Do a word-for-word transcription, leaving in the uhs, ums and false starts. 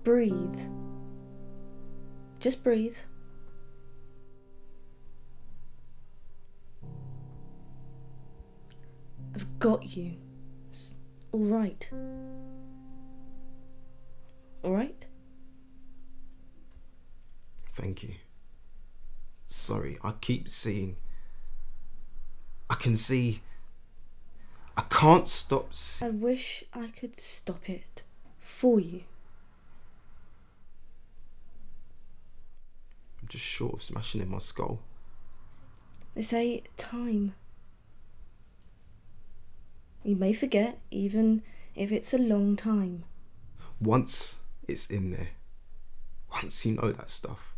breathe. Just breathe. I've got you. It's all right. All right? Thank you. Sorry, I keep seeing... I can see... I can't stop seeing... I wish I could stop it for you. I'm just short of smashing in my skull. They say time. You may forget, even if it's a long time. Once it's in there, once you know that stuff,